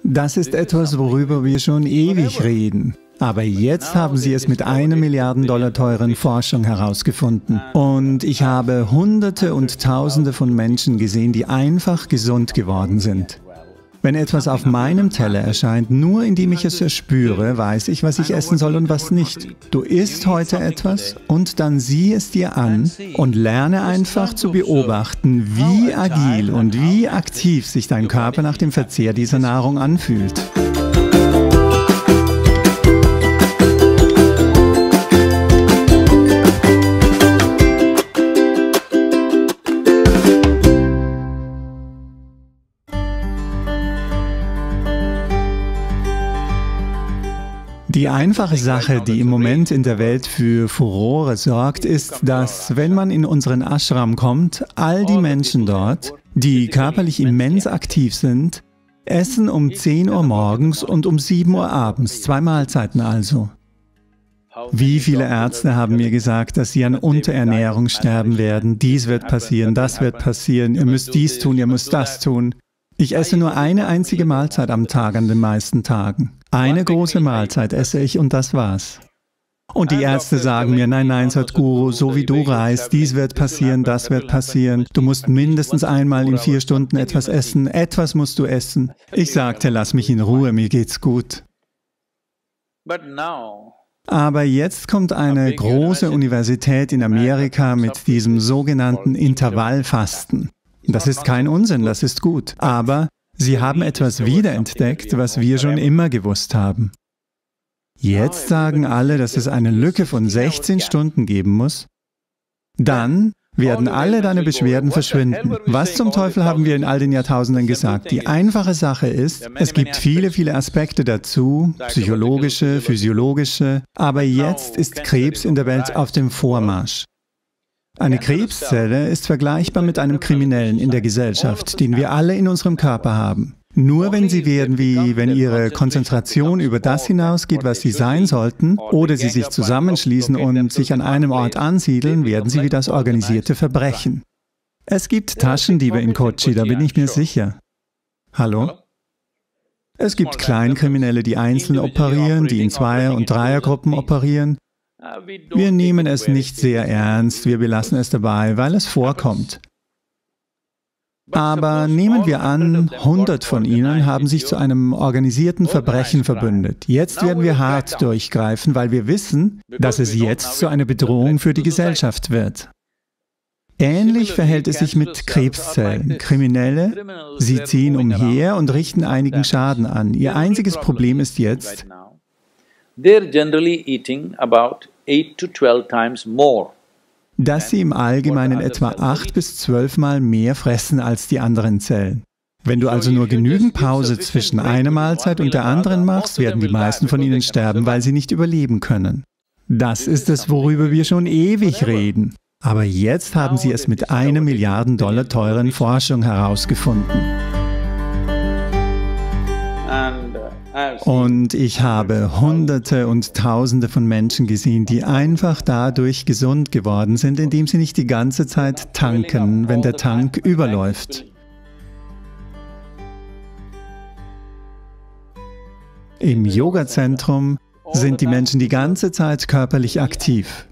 Das ist etwas, worüber wir schon ewig reden. Aber jetzt haben sie es mit einer Milliarden Dollar teuren Forschung herausgefunden. Und ich habe Hunderte und Tausende von Menschen gesehen, die einfach gesund geworden sind. Wenn etwas auf meinem Teller erscheint, nur indem ich es erspüre, weiß ich, was ich essen soll und was nicht. Du isst heute etwas und dann sieh es dir an und lerne einfach zu beobachten, wie agil und wie aktiv sich dein Körper nach dem Verzehr dieser Nahrung anfühlt. Die einfache Sache, die im Moment in der Welt für Furore sorgt, ist, dass, wenn man in unseren Ashram kommt, all die Menschen dort, die körperlich immens aktiv sind, essen um 10 Uhr morgens und um 7 Uhr abends, 2 Mahlzeiten also. Wie viele Ärzte haben mir gesagt, dass sie an Unterernährung sterben werden, dies wird passieren, das wird passieren, ihr müsst dies tun, ihr müsst das tun. Ich esse nur eine einzige Mahlzeit am Tag an den meisten Tagen. Eine große Mahlzeit esse ich und das war's. Und die Ärzte sagen mir, nein, nein, Sadhguru, so wie du reist, dies wird passieren, das wird passieren. Du musst mindestens einmal in 4 Stunden etwas essen, etwas musst du essen. Ich sagte, lass mich in Ruhe, mir geht's gut. Aber jetzt kommt eine große Universität in Amerika mit diesem sogenannten Intervallfasten. Das ist kein Unsinn, das ist gut. Aber sie haben etwas wiederentdeckt, was wir schon immer gewusst haben. Jetzt sagen alle, dass es eine Lücke von 16 Stunden geben muss. Dann werden alle deine Beschwerden verschwinden. Was zum Teufel haben wir in all den Jahrtausenden gesagt? Die einfache Sache ist, es gibt viele, viele Aspekte dazu, psychologische, physiologische, aber jetzt ist Krebs in der Welt auf dem Vormarsch. Eine Krebszelle ist vergleichbar mit einem Kriminellen in der Gesellschaft, den wir alle in unserem Körper haben. Nur wenn sie werden wie, wenn ihre Konzentration über das hinausgeht, was sie sein sollten, oder sie sich zusammenschließen und sich an einem Ort ansiedeln, werden sie wie das organisierte Verbrechen. Es gibt Taschendiebe in Kochi, da bin ich mir sicher. Hallo? Es gibt Kleinkriminelle, die einzeln operieren, die in Zweier- und Dreiergruppen operieren. Wir nehmen es nicht sehr ernst, wir belassen es dabei, weil es vorkommt. Aber nehmen wir an, 100 von ihnen haben sich zu einem organisierten Verbrechen verbündet. Jetzt werden wir hart durchgreifen, weil wir wissen, dass es jetzt zu einer Bedrohung für die Gesellschaft wird. Ähnlich verhält es sich mit Krebszellen. Kriminelle, sie ziehen umher und richten einigen Schaden an. Ihr einziges Problem ist jetzt, dass sie im Allgemeinen etwa 8 bis 12 Mal mehr fressen als die anderen Zellen. Wenn du also nur genügend Pause zwischen einer Mahlzeit und der anderen machst, werden die meisten von ihnen sterben, weil sie nicht überleben können. Das ist es, worüber wir schon ewig reden. Aber jetzt haben sie es mit einer Milliarden Dollar teuren Forschung herausgefunden. Und ich habe Hunderte und Tausende von Menschen gesehen, die einfach dadurch gesund geworden sind, indem sie nicht die ganze Zeit tanken, wenn der Tank überläuft. Im Yoga-Zentrum sind die Menschen die ganze Zeit körperlich aktiv.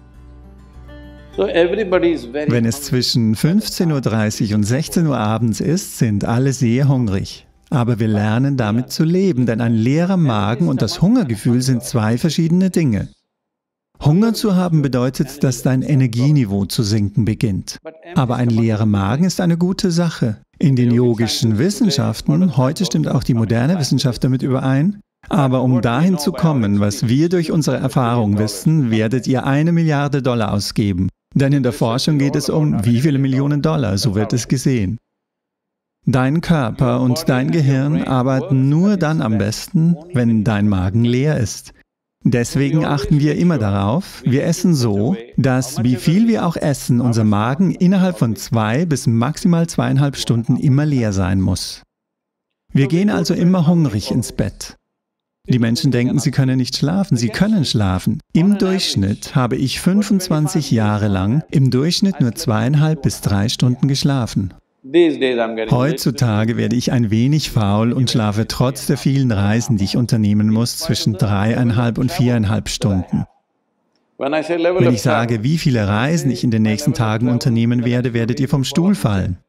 Wenn es zwischen 15:30 Uhr und 16 Uhr abends ist, sind alle sehr hungrig. Aber wir lernen damit zu leben, denn ein leerer Magen und das Hungergefühl sind 2 verschiedene Dinge. Hunger zu haben bedeutet, dass dein Energieniveau zu sinken beginnt. Aber ein leerer Magen ist eine gute Sache. In den yogischen Wissenschaften, heute stimmt auch die moderne Wissenschaft damit überein, aber um dahin zu kommen, was wir durch unsere Erfahrung wissen, werdet ihr 1 Milliarde Dollar ausgeben. Denn in der Forschung geht es um wie viele Millionen Dollar, so wird es gesehen. Dein Körper und dein Gehirn arbeiten nur dann am besten, wenn dein Magen leer ist. Deswegen achten wir immer darauf, wir essen so, dass, wie viel wir auch essen, unser Magen innerhalb von 2 bis maximal 2,5 Stunden immer leer sein muss. Wir gehen also immer hungrig ins Bett. Die Menschen denken, sie können nicht schlafen. Sie können schlafen. Im Durchschnitt habe ich 25 Jahre lang im Durchschnitt nur 2,5 bis 3 Stunden geschlafen. Heutzutage werde ich ein wenig faul und schlafe trotz der vielen Reisen, die ich unternehmen muss, zwischen 3,5 und 4,5 Stunden. Wenn ich sage, wie viele Reisen ich in den nächsten Tagen unternehmen werde, werdet ihr vom Stuhl fallen.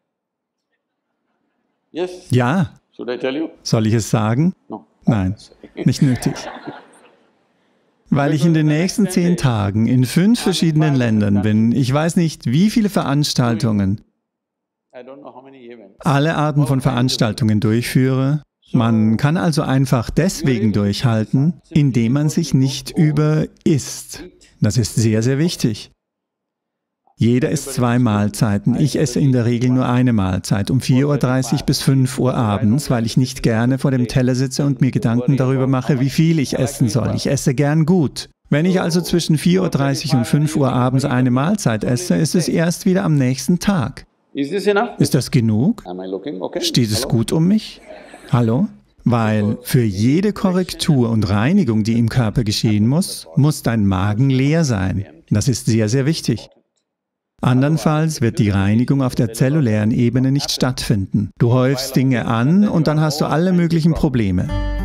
Ja. Soll ich es sagen? Nein, nicht nötig. Weil ich in den nächsten 10 Tagen in 5 verschiedenen Ländern bin, ich weiß nicht, wie viele Veranstaltungen, alle Arten von Veranstaltungen durchführe. Man kann also einfach deswegen durchhalten, indem man sich nicht überisst. Das ist sehr, sehr wichtig. Jeder isst 2 Mahlzeiten. Ich esse in der Regel nur eine Mahlzeit, um 4:30 Uhr bis 5 Uhr abends, weil ich nicht gerne vor dem Teller sitze und mir Gedanken darüber mache, wie viel ich essen soll. Ich esse gern gut. Wenn ich also zwischen 4:30 Uhr und 5 Uhr abends eine Mahlzeit esse, ist es erst wieder am nächsten Tag. Ist das genug? Steht es gut um mich? Hallo? Weil für jede Korrektur und Reinigung, die im Körper geschehen muss, muss dein Magen leer sein. Das ist sehr, sehr wichtig. Andernfalls wird die Reinigung auf der zellulären Ebene nicht stattfinden. Du häufst Dinge an und dann hast du alle möglichen Probleme.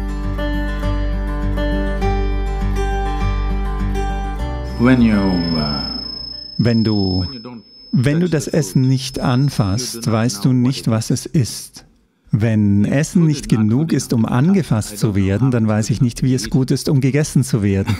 Wenn du das Essen nicht anfasst, weißt du nicht, was es ist. Wenn Essen nicht genug ist, um angefasst zu werden, dann weiß ich nicht, wie es gut ist, um gegessen zu werden.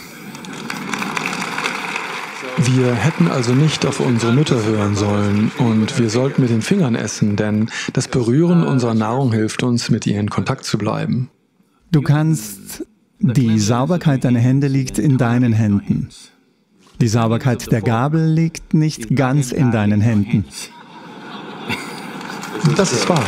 Wir hätten also nicht auf unsere Mütter hören sollen und wir sollten mit den Fingern essen, denn das Berühren unserer Nahrung hilft uns, mit ihr in Kontakt zu bleiben. Du kannst, die Sauberkeit deiner Hände liegt in deinen Händen. Die Sauberkeit der Gabel liegt nicht ganz in deinen Händen. Das ist wahr.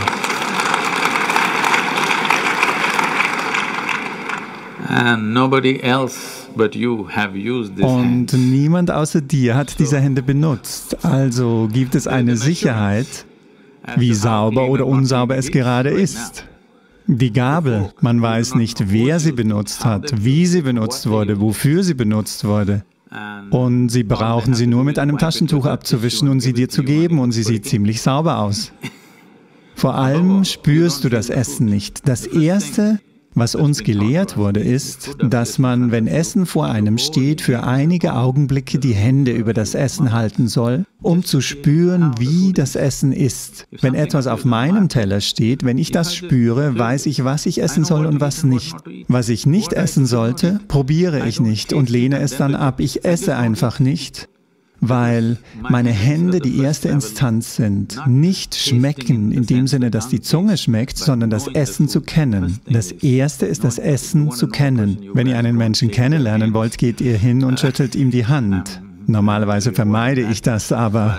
Und niemand außer dir hat diese Hände benutzt. Also gibt es eine Sicherheit, wie sauber oder unsauber es gerade ist. Die Gabel, man weiß nicht, wer sie benutzt hat, wie sie benutzt wurde, wofür sie benutzt wurde. Und sie brauchen sie nur mit einem Taschentuch abzuwischen und sie dir zu geben und sie sieht ziemlich sauber aus. Vor allem spürst du das Essen nicht. Das Erste, was uns gelehrt wurde, ist, dass man, wenn Essen vor einem steht, für einige Augenblicke die Hände über das Essen halten soll, um zu spüren, wie das Essen ist. Wenn etwas auf meinem Teller steht, wenn ich das spüre, weiß ich, was ich essen soll und was nicht. Was ich nicht essen sollte, probiere ich nicht und lehne es dann ab. Ich esse einfach nicht, weil meine Hände die erste Instanz sind. Nicht schmecken in dem Sinne, dass die Zunge schmeckt, sondern das Essen zu kennen. Das Erste ist das Essen zu kennen. Wenn ihr einen Menschen kennenlernen wollt, geht ihr hin und schüttelt ihm die Hand. Normalerweise vermeide ich das, aber...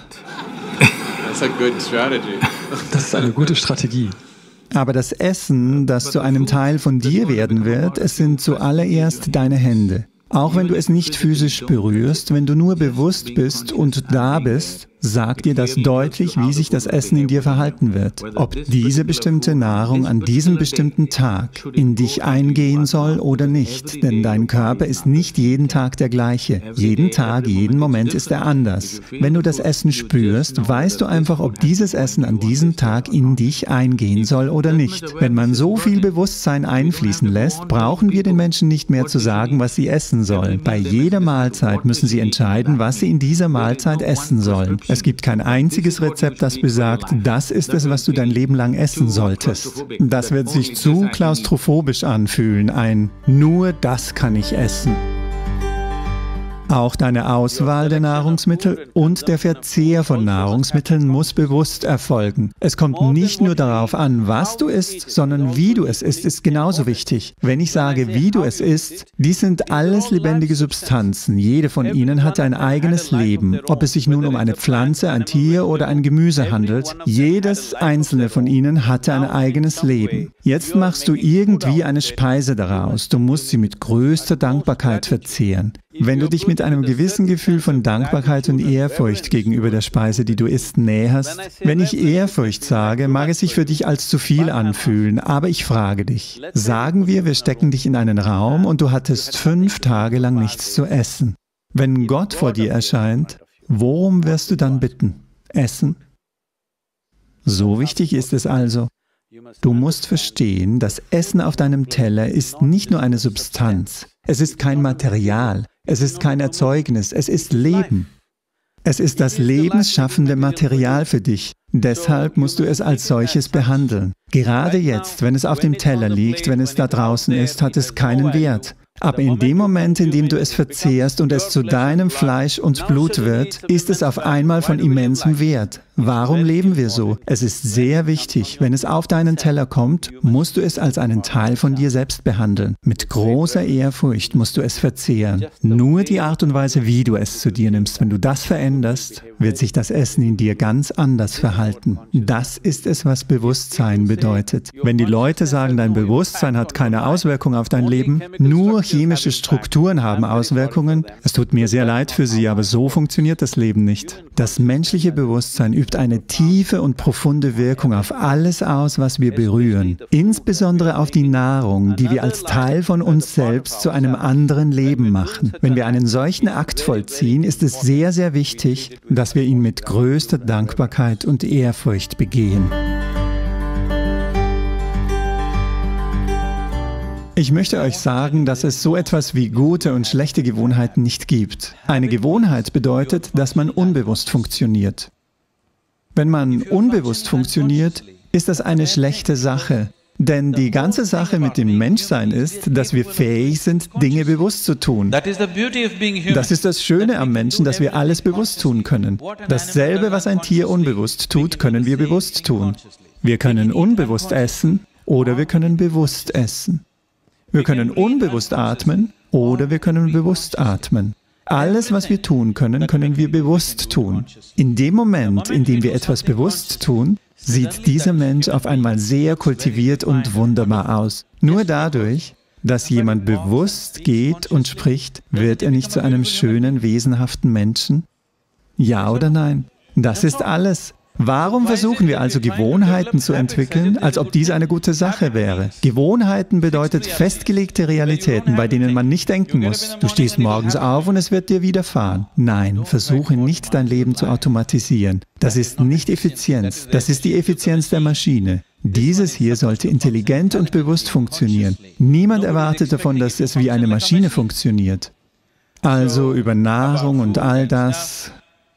Das ist eine gute Strategie. Aber das Essen, das zu einem Teil von dir werden wird, es sind zuallererst deine Hände. Auch wenn du es nicht physisch berührst, wenn du nur bewusst bist und da bist, sagt dir das deutlich, wie sich das Essen in dir verhalten wird. Ob diese bestimmte Nahrung an diesem bestimmten Tag in dich eingehen soll oder nicht. Denn dein Körper ist nicht jeden Tag der gleiche. Jeden Tag, jeden Moment ist er anders. Wenn du das Essen spürst, weißt du einfach, ob dieses Essen an diesem Tag in dich eingehen soll oder nicht. Wenn man so viel Bewusstsein einfließen lässt, brauchen wir den Menschen nicht mehr zu sagen, was sie essen sollen. Bei jeder Mahlzeit müssen sie entscheiden, was sie in dieser Mahlzeit essen sollen. Es gibt kein einziges Rezept, das besagt, das ist es, was du dein Leben lang essen solltest. Das wird sich zu klaustrophobisch anfühlen, ein nur das kann ich essen. Auch deine Auswahl der Nahrungsmittel und der Verzehr von Nahrungsmitteln muss bewusst erfolgen. Es kommt nicht nur darauf an, was du isst, sondern wie du es isst, ist genauso wichtig. Wenn ich sage, wie du es isst, dies sind alles lebendige Substanzen. Jede von ihnen hat ein eigenes Leben. Ob es sich nun um eine Pflanze, ein Tier oder ein Gemüse handelt, jedes einzelne von ihnen hatte ein eigenes Leben. Jetzt machst du irgendwie eine Speise daraus. Du musst sie mit größter Dankbarkeit verzehren. Wenn du dich mit einem gewissen Gefühl von Dankbarkeit und Ehrfurcht gegenüber der Speise, die du isst, näherst, wenn ich Ehrfurcht sage, mag es sich für dich als zu viel anfühlen, aber ich frage dich, sagen wir stecken dich in einen Raum und du hattest 5 Tage lang nichts zu essen. Wenn Gott vor dir erscheint, worum wirst du dann bitten? Essen? So wichtig ist es also. Du musst verstehen, das Essen auf deinem Teller ist nicht nur eine Substanz. Es ist kein Material, es ist kein Erzeugnis, es ist Leben. Es ist das lebensschaffende Material für dich. Deshalb musst du es als solches behandeln. Gerade jetzt, wenn es auf dem Teller liegt, wenn es da draußen ist, hat es keinen Wert. Aber in dem Moment, in dem du es verzehrst und es zu deinem Fleisch und Blut wird, ist es auf einmal von immensem Wert. Warum leben wir so? Es ist sehr wichtig, wenn es auf deinen Teller kommt, musst du es als einen Teil von dir selbst behandeln. Mit großer Ehrfurcht musst du es verzehren. Nur die Art und Weise, wie du es zu dir nimmst, wenn du das veränderst, wird sich das Essen in dir ganz anders verhalten. Das ist es, was Bewusstsein bedeutet. Wenn die Leute sagen, dein Bewusstsein hat keine Auswirkung auf dein Leben, nur chemische Strukturen haben Auswirkungen, es tut mir sehr leid für sie, aber so funktioniert das Leben nicht. Das menschliche Bewusstsein übt eine tiefe und profunde Wirkung auf alles aus, was wir berühren. Insbesondere auf die Nahrung, die wir als Teil von uns selbst zu einem anderen Leben machen. Wenn wir einen solchen Akt vollziehen, ist es sehr, sehr wichtig, dass wir ihn mit größter Dankbarkeit und Ehrfurcht begehen. Ich möchte euch sagen, dass es so etwas wie gute und schlechte Gewohnheiten nicht gibt. Eine Gewohnheit bedeutet, dass man unbewusst funktioniert. Wenn man unbewusst funktioniert, ist das eine schlechte Sache. Denn die ganze Sache mit dem Menschsein ist, dass wir fähig sind, Dinge bewusst zu tun. Das ist das Schöne am Menschen, dass wir alles bewusst tun können. Dasselbe, was ein Tier unbewusst tut, können wir bewusst tun. Wir können unbewusst essen oder wir können bewusst essen. Wir können unbewusst atmen oder wir können bewusst atmen. Alles, was wir tun können, können wir bewusst tun. In dem Moment, in dem wir etwas bewusst tun, sieht dieser Mensch auf einmal sehr kultiviert und wunderbar aus. Nur dadurch, dass jemand bewusst geht und spricht, wird er nicht zu einem schönen, wesenhaften Menschen? Ja oder nein? Das ist alles. Warum versuchen wir also Gewohnheiten zu entwickeln, als ob dies eine gute Sache wäre? Gewohnheiten bedeutet festgelegte Realitäten, bei denen man nicht denken muss. Du stehst morgens auf und es wird dir widerfahren. Nein, versuche nicht, dein Leben zu automatisieren. Das ist nicht Effizienz, das ist die Effizienz der Maschine. Dieses hier sollte intelligent und bewusst funktionieren. Niemand erwartet davon, dass es wie eine Maschine funktioniert. Also über Nahrung und all das.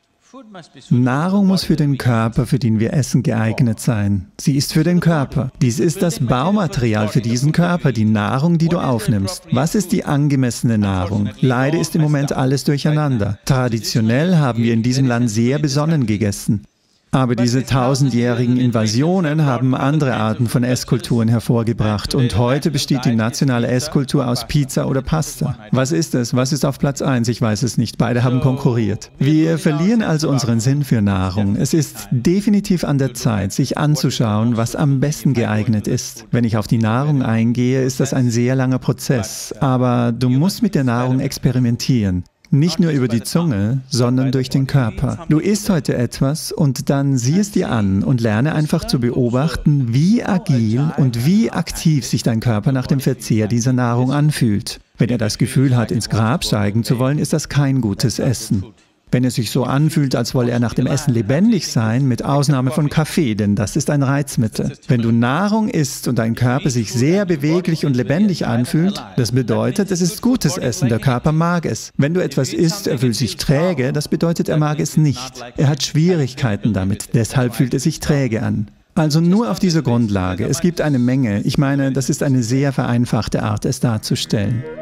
Nahrung muss für den Körper, für den wir essen, geeignet sein. Sie ist für den Körper. Dies ist das Baumaterial für diesen Körper, die Nahrung, die du aufnimmst. Was ist die angemessene Nahrung? Leider ist im Moment alles durcheinander. Traditionell haben wir in diesem Land sehr besonnen gegessen. Aber diese tausendjährigen Invasionen haben andere Arten von Esskulturen hervorgebracht und heute besteht die nationale Esskultur aus Pizza oder Pasta. Was ist es? Was ist auf Platz 1? Ich weiß es nicht. Beide haben konkurriert. Wir verlieren also unseren Sinn für Nahrung. Es ist definitiv an der Zeit, sich anzuschauen, was am besten geeignet ist. Wenn ich auf die Nahrung eingehe, ist das ein sehr langer Prozess, aber du musst mit der Nahrung experimentieren. Nicht nur über die Zunge, sondern durch den Körper. Du isst heute etwas und dann sieh es dir an und lerne einfach zu beobachten, wie agil und wie aktiv sich dein Körper nach dem Verzehr dieser Nahrung anfühlt. Wenn er das Gefühl hat, ins Grab steigen zu wollen, ist das kein gutes Essen. Wenn es sich so anfühlt, als wolle er nach dem Essen lebendig sein, mit Ausnahme von Kaffee, denn das ist ein Reizmittel. Wenn du Nahrung isst und dein Körper sich sehr beweglich und lebendig anfühlt, das bedeutet, es ist gutes Essen, der Körper mag es. Wenn du etwas isst, er fühlt sich träge, das bedeutet, er mag es nicht. Er hat Schwierigkeiten damit, deshalb fühlt er sich träge an. Also nur auf dieser Grundlage. Es gibt eine Menge. Ich meine, das ist eine sehr vereinfachte Art, es darzustellen.